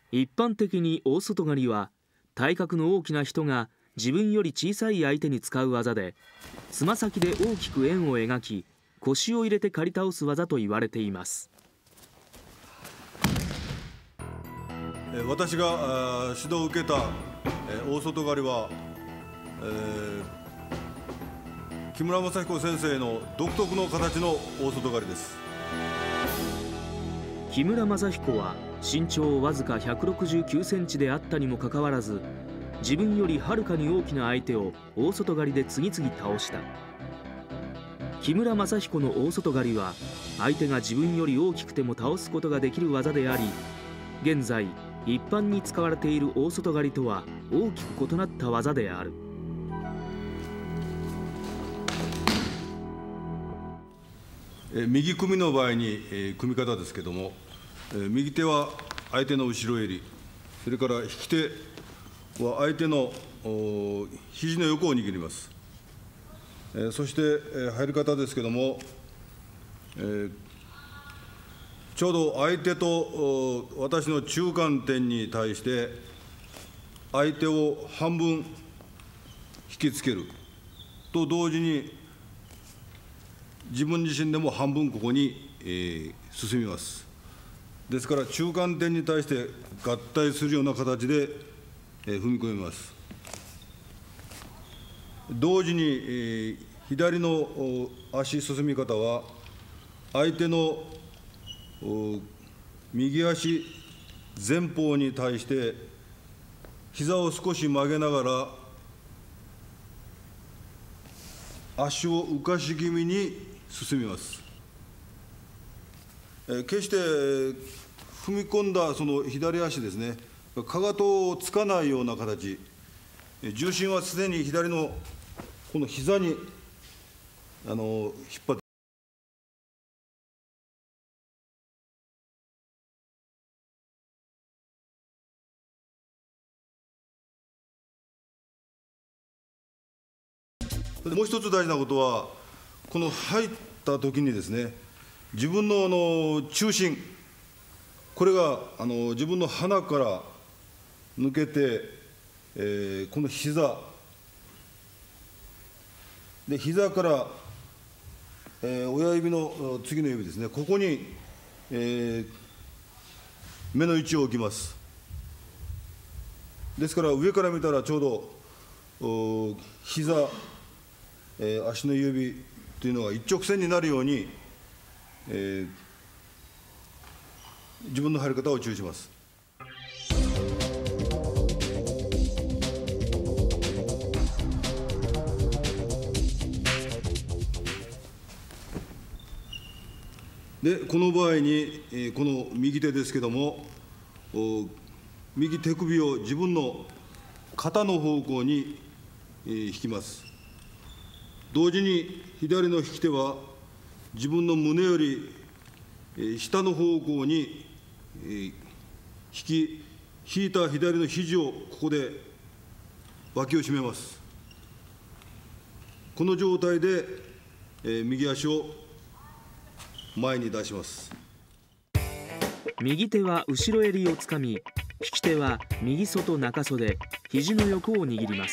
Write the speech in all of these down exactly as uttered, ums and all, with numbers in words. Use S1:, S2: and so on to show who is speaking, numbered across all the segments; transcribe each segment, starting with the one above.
S1: 一般的に大外刈りは体格の大きな人が自分より小さい相手に使う技で、つま先で大きく円を描き腰を入れて刈り倒す技と言われています。
S2: 私が指導を受けた大外刈りは、えー、木村正彦先生の独特の形の大外刈りです。
S1: 木村正彦は身長わずかひゃくろくじゅうきゅうセンチであったにもかかわらず、自分よりはるかに大きな相手を大外刈りで次々倒した。木村正彦の大外刈りは相手が自分より大きくても倒すことができる技であり、現在一般に使われている大外刈りとは大きく異なった技である。
S2: 右組みの場合に、えー、組み方ですけども、えー、右手は相手の後ろ襟、それから引き手は相手の肘の横を握ります。えー、そして、えー、入り方ですけども、えー、ちょうど相手と私の中間点に対して相手を半分引きつけると同時に、自分自身でも半分ここに、えー、進みます。ですから中間点に対して合体するような形で、えー、踏み込みます。同時に、えー、左の足進み方は相手の右足前方に対して膝を少し曲げながら足を浮かし気味に進みます。えー、決して踏み込んだその左足ですね、かかとをつかないような形、重心はすでに左のこの膝にあの引っ張って、もう一つ大事なことは、この入ったときにですね、自分のあの中心、これがあの自分の鼻から抜けて、えー、この膝で、膝から、えー、親指の次の指ですね、ここに、えー、目の位置を置きます。ですから上から見たらちょうど膝、えー、足の指というのが一直線になるように、えー、自分の入り方を注意します。でこの場合に、えー、この右手ですけども、右手首を自分の肩の方向に、えー、引きます。同時に左の引き手は自分の胸より、えー、下の方向に、えー、引き引いた左の肘をここで脇を締めます。この状態で、えー、右足を前に出します。
S1: 右手は後ろ襟をつかみ、引き手は右外中袖、肘の横を握ります。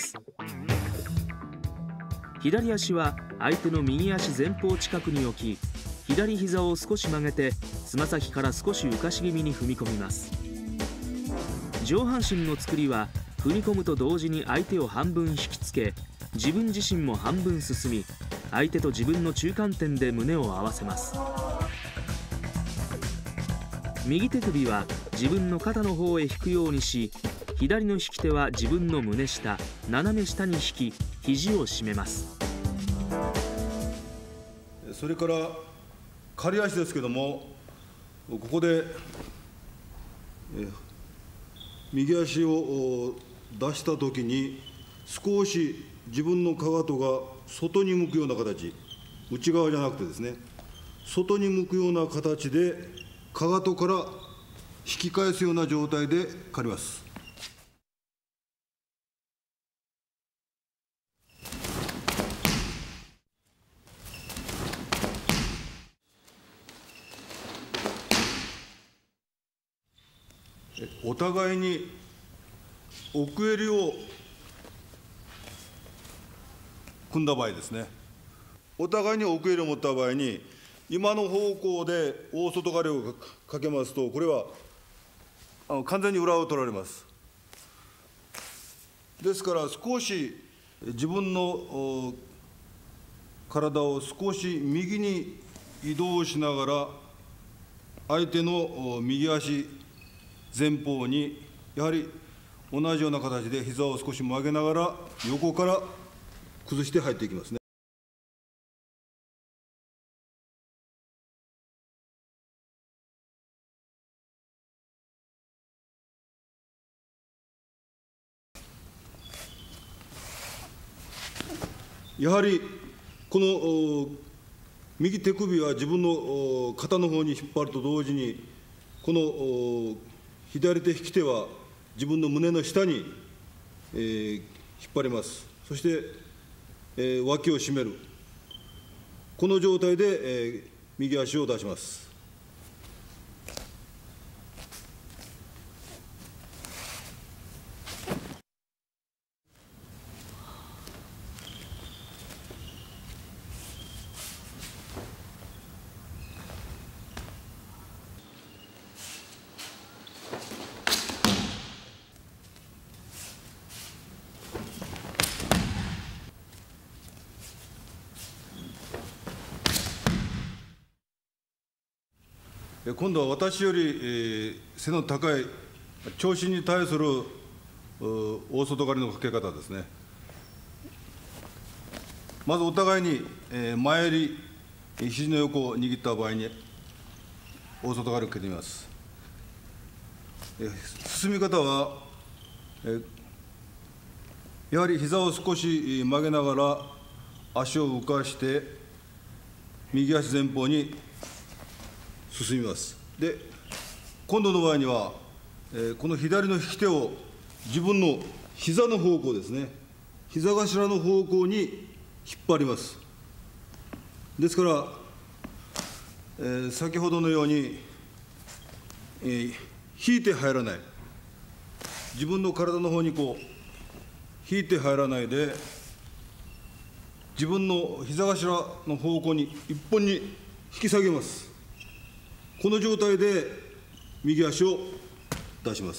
S1: 左足は相手の右足前方近くに置き、左膝を少し曲げてつま先から少し浮かし気味に踏み込みます。上半身の作りは踏み込むと同時に相手を半分引きつけ、自分自身も半分進み、相手と自分の中間点で胸を合わせます。右手首は自分の肩の方へ引くようにし、左の引き手は自分の胸下、斜め下に引き、肘を締めます。
S2: それから刈り足ですけども、ここでえ右足を出したときに少し自分のかかとが外に向くような形、内側じゃなくてですね、外に向くような形でかかとから引き返すような状態で刈ります。 お互いに奥襟を組んだ場合ですね、お互いに奥襟を持った場合に、今の方向で大外刈りをかけますと、これはあの完全に裏を取られます。ですから、少し自分の体を少し右に移動しながら、相手の右足前方に、やはり同じような形で膝を少し曲げながら、横から崩して入っていきますね。やはりこの右手首は自分の肩の方に引っ張ると同時に、この左手引き手は自分の胸の下に、えー、引っ張ります。そして、えー、脇を締める。この状態で、えー、右足を出します。今度は私より、えー、背の高い長身に対する大外刈りのかけ方ですね。まずお互いに、えー、前襟、肘の横を握った場合に大外刈りをかけてみます。えー、進み方は、えー、やはり膝を少し曲げながら足を浮かして右足前方に進みます。で、今度の場合には、えー、この左の引き手を自分の膝の方向ですね、膝頭の方向に引っ張ります。ですから、えー、先ほどのように、えー、引いて入らない、自分の体の方にこう引いて入らないで、自分の膝頭の方向に一本に引き下げます。この状態で右足を出します。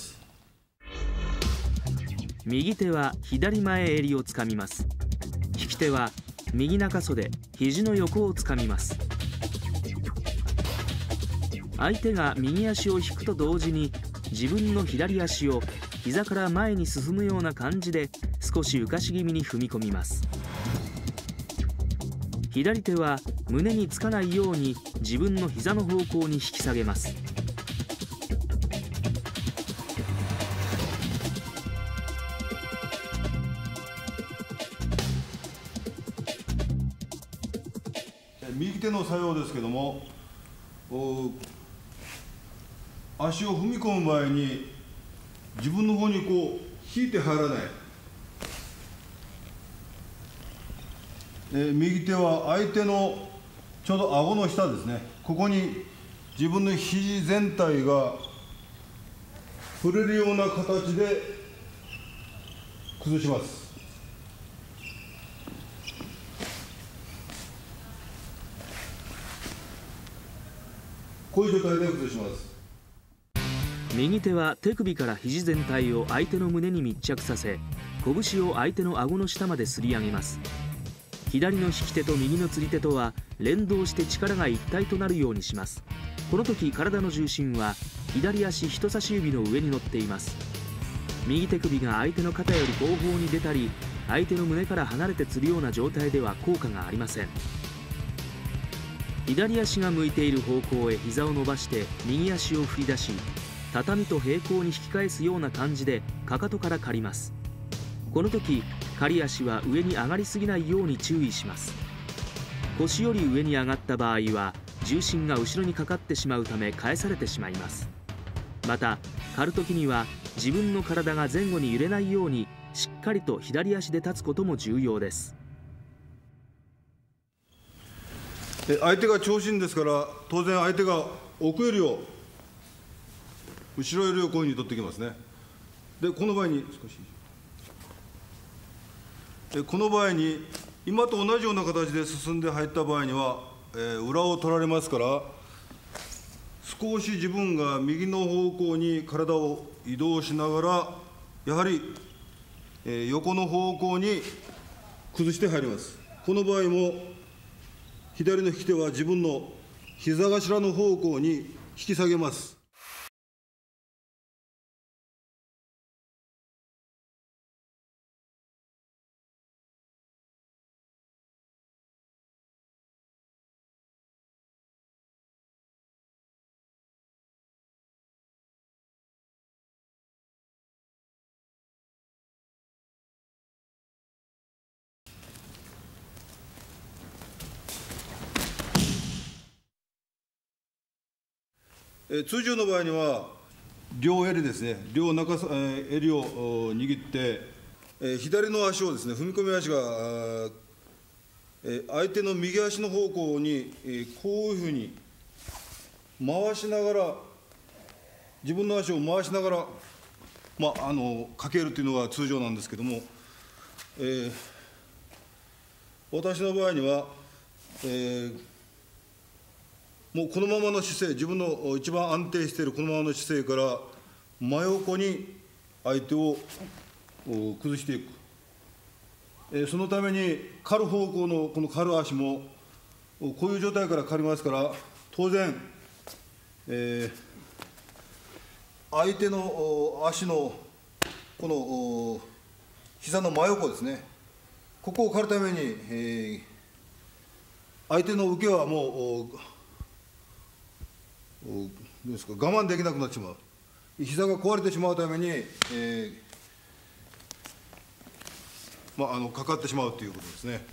S1: 右手は左前襟をつかみます。引き手は右中袖、肘の横をつかみます。相手が右足を引くと同時に、自分の左足を膝から前に進むような感じで少し浮かし気味に踏み込みます。左手は胸につかないように自分の膝の方向に引き下げます。
S2: 右手の作用ですけども、足を踏み込む場合に自分の方にこう引いて入らない、えー、右手は相手のちょうど顎の下ですね、ここに自分の肘全体が触れるような形で崩します。こういう状態で崩します。
S1: 右手は手首から肘全体を相手の胸に密着させ、拳を相手の顎の下まですり上げます。左の引き手と右の釣り手とは連動して力が一体となるようにします。この時体の重心は左足人差し指の上に乗っています。右手首が相手の肩より後方に出たり、相手の胸から離れて釣るような状態では効果がありません。左足が向いている方向へ膝を伸ばして右足を振り出し、畳と平行に引き返すような感じでかかとから刈ります。この時刈り足は上に上がりすぎないように注意します。腰より上に上がった場合は重心が後ろにかかってしまうため返されてしまいます。また刈る時には自分の体が前後に揺れないようにしっかりと左足で立つことも重要です。
S2: 相手が長身ですから、当然相手が奥襟を後ろ襟をこういうふうに取ってきますね。で、この場合に、少し。で、この場合に、今と同じような形で進んで入った場合には、えー、裏を取られますから、少し自分が右の方向に体を移動しながら、やはり、えー、横の方向に崩して入ります。この場合も、左の引き手は自分の膝頭の方向に引き下げます。えー、通常の場合には、両襟ですね、両中、えー、襟を握って、えー、左の足をですね、踏み込み足が、えー、相手の右足の方向に、えー、こういうふうに回しながら、自分の足を回しながら、まあ、あのかけるというのが通常なんですけども、えー、私の場合には、えーもうこのままの姿勢、自分の一番安定しているこのままの姿勢から真横に相手を崩していく。えそのために刈る方向のこの刈る足もこういう状態から刈りますから、当然、えー、相手の足のこの膝の真横ですね、ここを刈るために、えー、相手の受けはもうどうですか、我慢できなくなってしまう、膝が壊れてしまうために、えーまあ、あのかかってしまうということですね。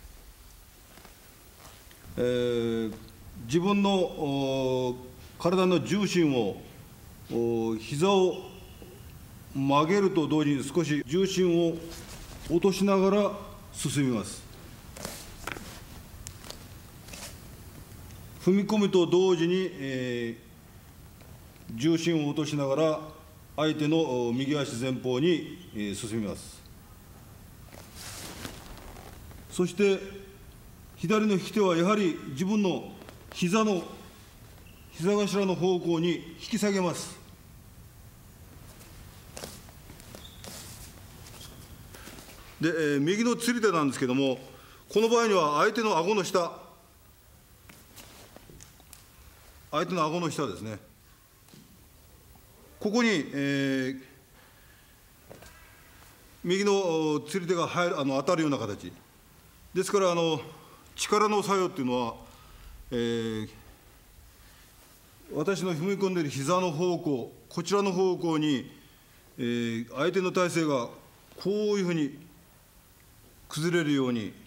S2: えー、自分の体の重心を膝を曲げると同時に少し重心を落としながら進みます。踏み込みと同時に、えー、重心を落としながら相手の右足前方に、えー、進みます。そして左の引き手はやはり自分の膝の膝頭の方向に引き下げます。で、えー、右の釣り手なんですけども、この場合には相手の顎の下、相手の顎の下ですね、ここに、えー、右の釣り手が入るあの当たるような形ですから、あの力の作用っていうのは、えー、私の踏み込んでいる膝の方向、こちらの方向に、えー、相手の体勢がこういうふうに崩れるように、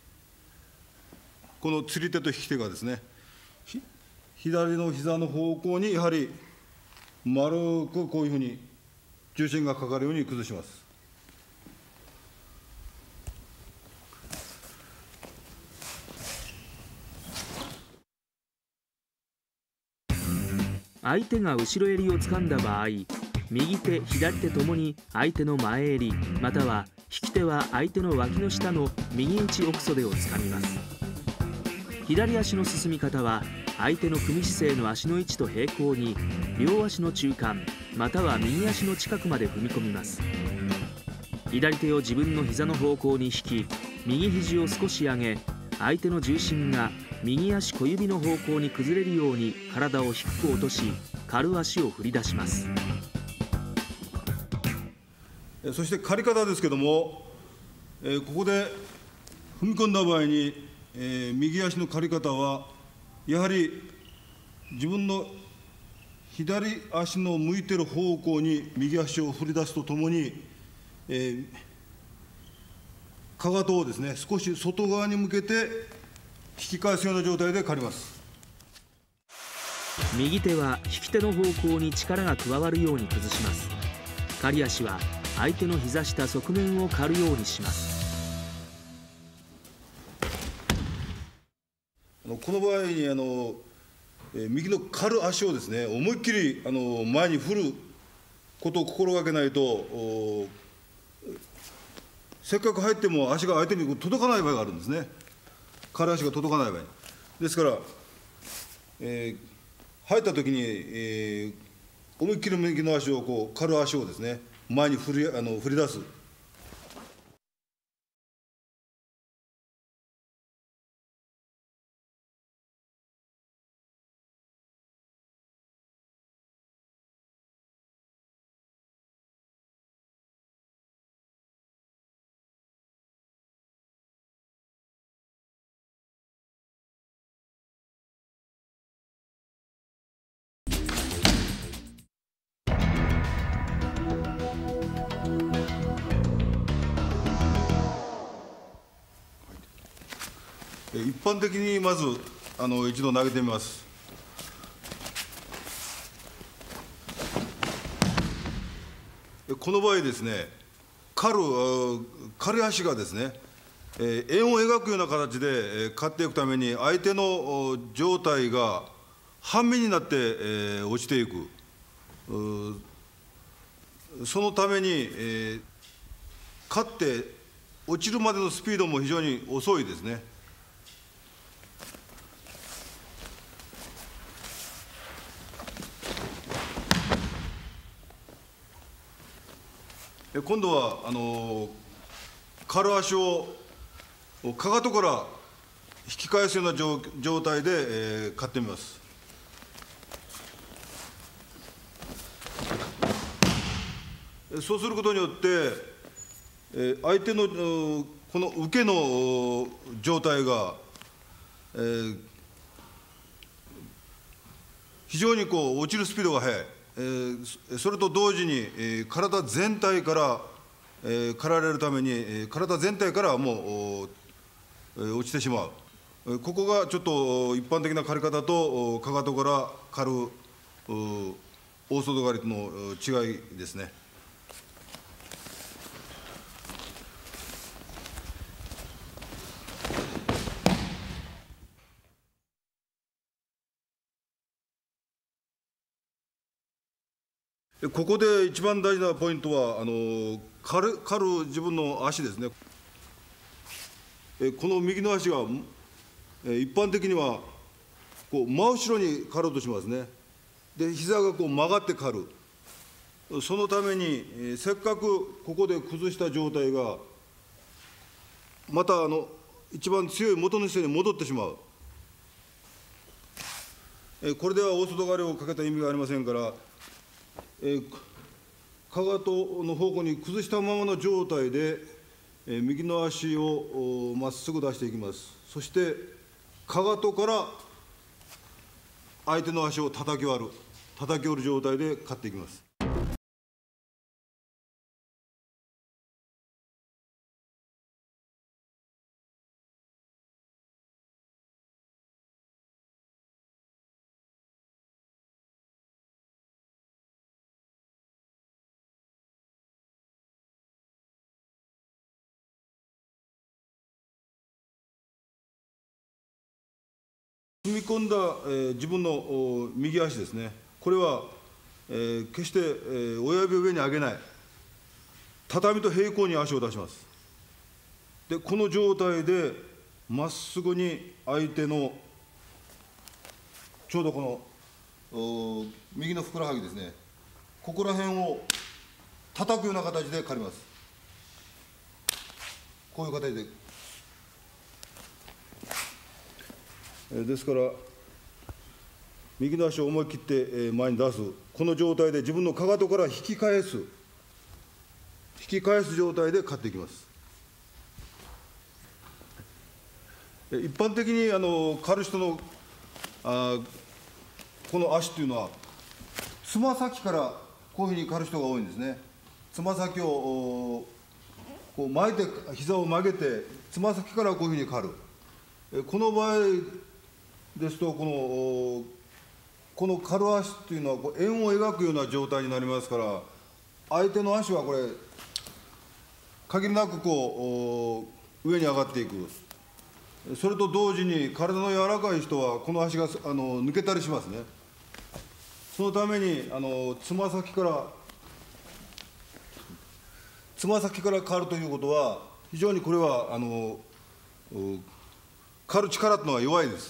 S2: この釣り手と引き手がですね、左の膝の方向にやはり丸くこういうふうに重心がかかるように崩します。
S1: 相手が後ろ襟を掴んだ場合、右手左手ともに相手の前襟、または引き手は相手の脇の下の右内奥袖を掴みます。左足の進み方は相手の組姿勢の足の位置と平行に両足の中間または右足の近くまで踏み込みます。左手を自分の膝の方向に引き、右肘を少し上げ、相手の重心が右足小指の方向に崩れるように体を低く落とし、刈る足を振り出します。
S2: そして刈り方ですけども、えー、ここで踏み込んだ場合に、えー、右足の刈り方はやはり自分の左足の向いている方向に右足を振り出すとともに、えー、かかとをですね、少し外側に向けて引き返すような状態で刈ります。
S1: 右手は引き手の方向に力が加わるように崩します。刈り足は相手の膝下側面を刈るようにします。
S2: この場合にあのえ右の刈る足をですね、思いっきりあの前に振ることを心がけないと、せっかく入っても足が相手に届かない場合があるんですね。刈る足が届かない場合。ですから、えー、入ったときに、えー、思いっきり右の足をこう刈る足をですね、前に振りあの振り出す。一般的にまずあの一度投げてみます。この場合ですね、刈る刈り足がですね、円を描くような形で刈っていくために、相手の状態が半身になって落ちていく、そのために刈って落ちるまでのスピードも非常に遅いですね。今度はあの刈る足をかかとから引き返すような状状態で、えー、刈ってみます。そうすることによって、えー、相手のこの受けの状態が、えー、非常にこう落ちるスピードが速い。えー、それと同時に、えー、体全体から、えー、刈られるために、えー、体全体からもう、えー、落ちてしまう。ここがちょっと一般的な刈り方とかかとから刈る大外刈りとの違いですね。ここで一番大事なポイントは、あの刈る、刈る自分の足ですね。この右の足が一般的にはこう真後ろに刈ろうとしますね。で、膝がこう曲がって刈る。そのために、せっかくここで崩した状態が、またあの一番強い元の姿勢に戻ってしまう。これでは大外刈りをかけた意味がありませんから、えー、かかとの方向に崩したままの状態で、えー、右の足をまっすぐ出していきます。そしてかかとから相手の足を叩き割る、叩き折る状態で刈っていきます。踏み込んだ、えー、自分の右足ですね、これは、えー、決して、えー、親指を上に上げない、畳と平行に足を出します。で、この状態でまっすぐに相手のちょうどこの右のふくらはぎですね、ここら辺を叩くような形で刈ります。こういう形で。ですから、右の足を思い切って前に出す、この状態で自分のかかとから引き返す、引き返す状態で刈っていきます。一般的にあの刈る人のあこの足というのは、つま先からこういうふうに刈る人が多いんですね。つま先をこう巻いて、膝を曲げて、つま先からこういうふうに刈る。この場合ですと、このこの刈る足というのはこう円を描くような状態になりますから、相手の足はこれ限りなくこう上に上がっていく。 それと同時に、体の柔らかい人は、この足があの抜けたりしますね。そのために、あのつま先から、つま先から刈るということは、非常にこれは、あの刈る力というのは弱いです。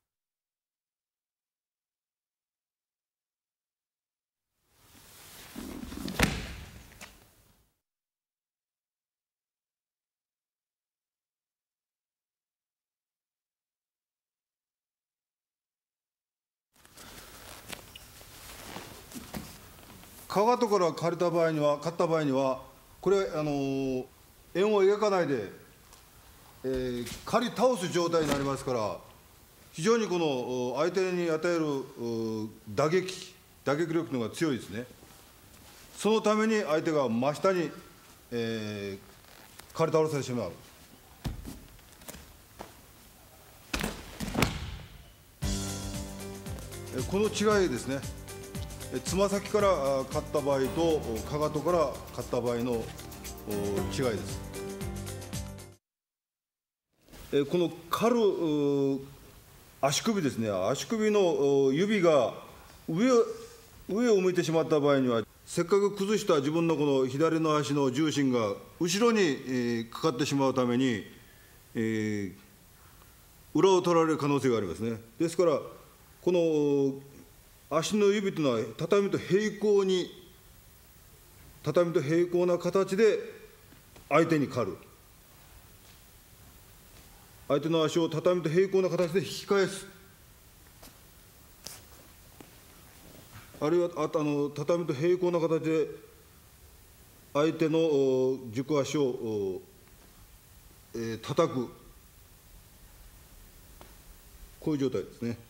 S2: かかとから刈れた場合には、刈った場合には、これ、あの円を描かないで、えー、刈り倒す状態になりますから、非常にこの相手に与える打撃、打撃力のが強いですね。そのために相手が真下に、えー、刈り倒されてしまう。この違いですね。つま先から刈った場合と、かかとから刈った場合の違いです。この刈る足首ですね、足首の指が上を上を向いてしまった場合には、せっかく崩した自分のこの左の足の重心が後ろにかかってしまうために、えー、裏を取られる可能性がありますね。ですから、この足の指というのは畳と平行に、畳と平行な形で相手に刈る。相手の足を畳と平行な形で引き返す。あるいはああの畳と平行な形で相手の軸足を、えー、叩く。こういう状態ですね。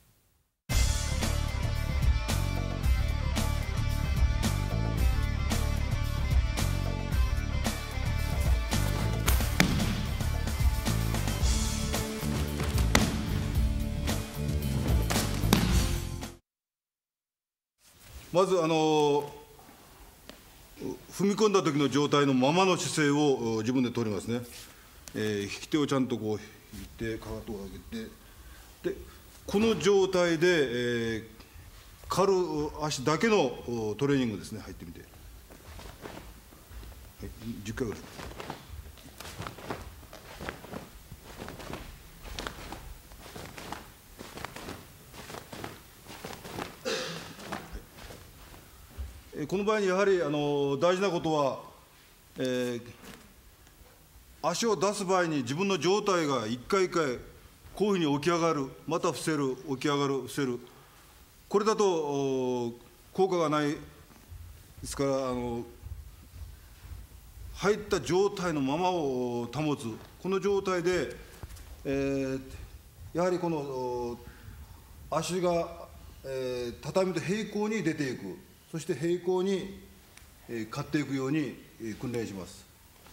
S2: まず、あの踏み込んだ時の状態のままの姿勢を自分で取りますね。えー、引き手をちゃんとこう引いて、かかとを上げて、でこの状態で、えー、刈る足だけのトレーニングですね。入ってみて、はい、じゅっかいぐらい。この場合にやはりあの大事なことは、えー、足を出す場合に自分の状態が一回一回こういうふうに起き上がる、また伏せる、起き上がる、伏せる、これだと効果がないですから、あの入った状態のままを保つ、この状態で、えー、やはりこの足が、えー、畳と平行に出ていく。そして平行に刈っていくように訓練します。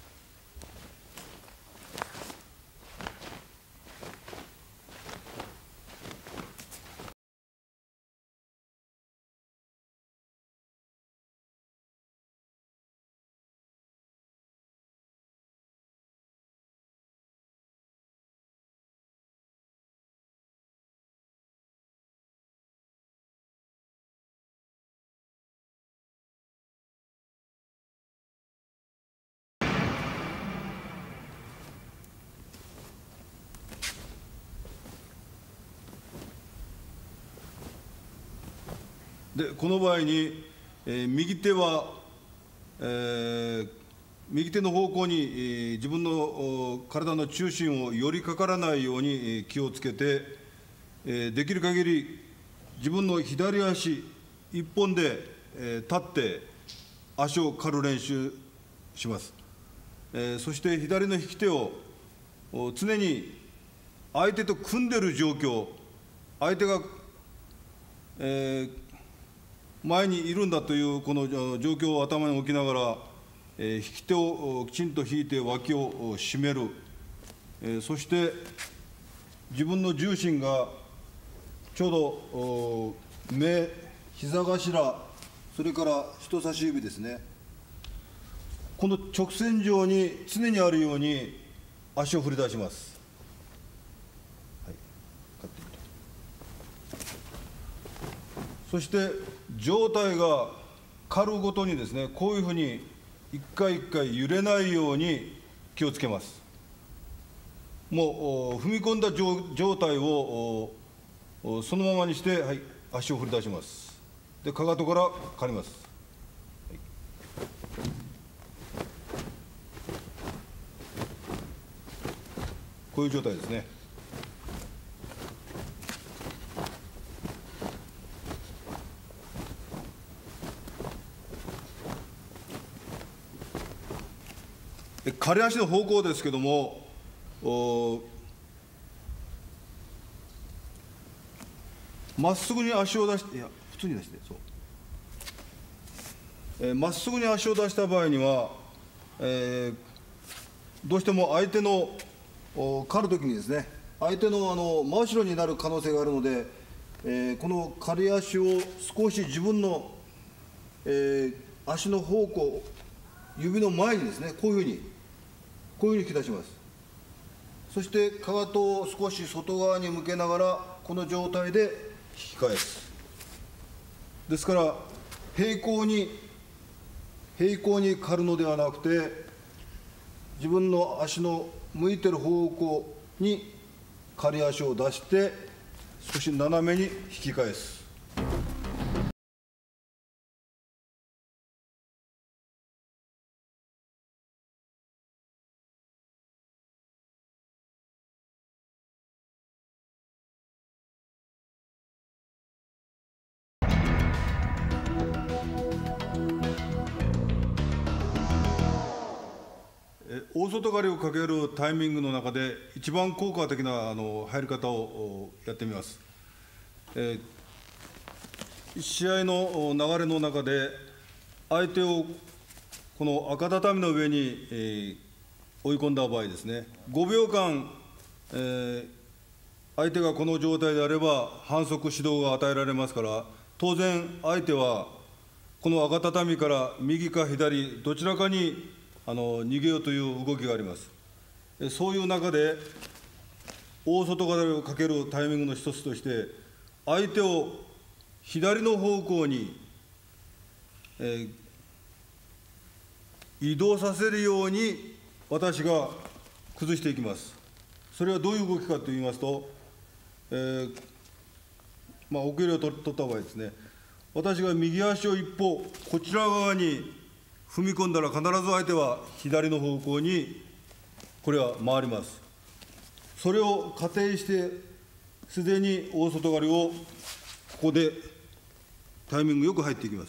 S2: でこの場合に、えー、右手は、えー、右手の方向に、えー、自分の体の中心を寄りかからないように、えー、気をつけて、えー、できる限り自分の左足一本で、えー、立って足を刈る練習します。えー、そして左の引き手を常に相手と組んでいる状況、相手が、えー前にいるんだというこの状況を頭に置きながら、えー、引き手をきちんと引いて脇を締める、えー、そして自分の重心がちょうど目、膝頭、それから人差し指ですね、この直線上に常にあるように足を振り出します。 そして上体が狩るごとにですね、こういうふうに一回一回揺れないように気をつけます。もう踏み込んだ状態をそのままにして、はい、足を振り出します。で、かかとから刈ります。はい、こういう状態ですね。刈り足の方向ですけれども、まっすぐに足を出して、いや、普通に出して、そう。えー、まっすぐに足を出した場合には、えー、どうしても相手の刈るときにですね、相手のあの真後ろになる可能性があるので、えー、この刈り足を少し自分の、えー、足の方向、指の前にですね、こういうふうに、こういうふうに引き出します。そして、かかとを少し外側に向けながら、この状態で引き返す。ですから、平行に、平行に刈るのではなくて、自分の足の向いてる方向に刈り足を出して、少し斜めに引き返す。大外刈りをかけるタイミングの中で、一番効果的なあの入り方をやってみます。えー、試合の流れの中で、相手をこの赤畳の上に、えー、追い込んだ場合ですね、ごびょうかん、えー、相手がこの状態であれば、反則指導が与えられますから、当然、相手はこの赤畳から右か左、どちらかにあの逃げようという動きがあります。そういう中で、大外刈りをかけるタイミングの一つとして、相手を左の方向に、えー、移動させるように私が崩していきます。それはどういう動きかといいますと、えーまあ、奥襟を取った場合ですね、私が右足を一歩、こちら側に踏み込んだら、必ず相手は左の方向にこれは回ります。それを仮定して、すでに大外刈りをここでタイミングよく入っていきます。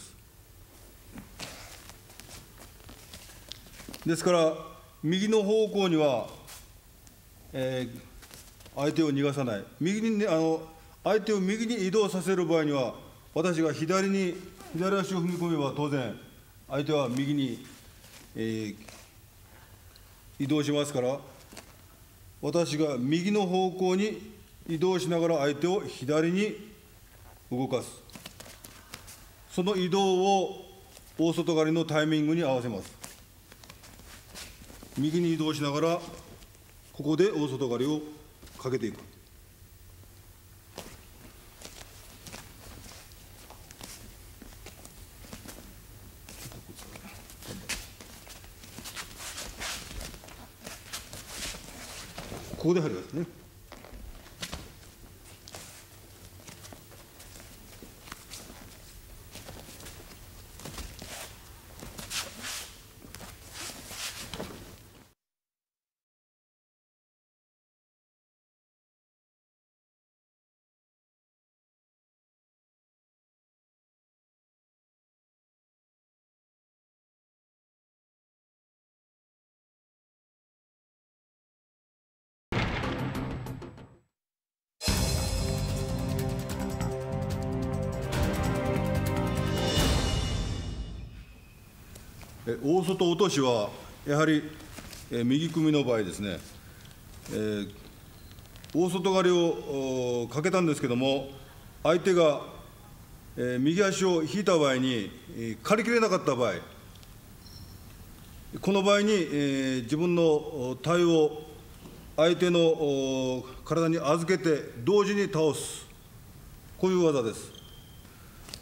S2: ですから、右の方向には、えー、相手を逃がさない、右に、ね、あの相手を右に移動させる場合には、私が左に左足を踏み込めば、当然、相手は右に、えー、移動しますから、私が右の方向に移動しながら相手を左に動かす。その移動を大外刈りのタイミングに合わせます。右に移動しながら、ここで大外刈りをかけていく。ここで入りますね。大外落としは、やはり右組みの場合ですね、えー、大外刈りをかけたんですけれども、相手が、えー、右足を引いた場合に、刈りきれなかった場合、この場合に、えー、自分の体を相手の体に預けて、同時に倒す、こういう技です。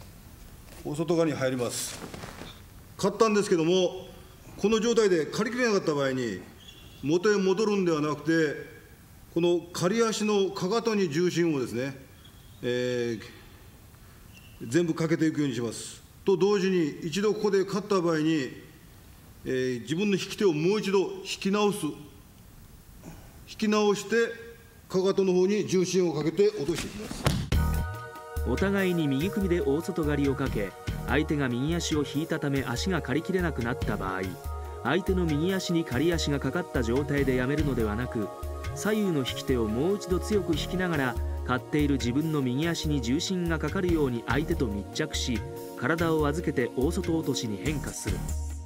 S2: お外側に入ります。刈ったんですけども、この状態で刈りきれなかった場合に、元へ戻るんではなくて、この刈り足のかかとに重心をですね、えー、全部かけていくようにします。と同時に、一度ここで刈った場合に、えー、自分の引き手をもう一度引き直す、引き直して、かかとの方に重心をかけて落としていきます。
S1: お互いに右首で大外刈りをかけ、相手が右足を引いたため足が刈りきれなくなった場合、相手の右足に刈り足がかかった状態でやめるのではなく、左右の引き手をもう一度強く引きながら、刈っている自分の右足に重心がかかるように相手と密着し、体を預けて大外落としに変化する。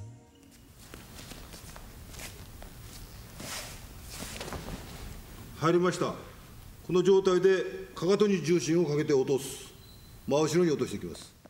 S2: 入りました。この状態でかかとに重心をかけて落とす。真後ろに落としていきます。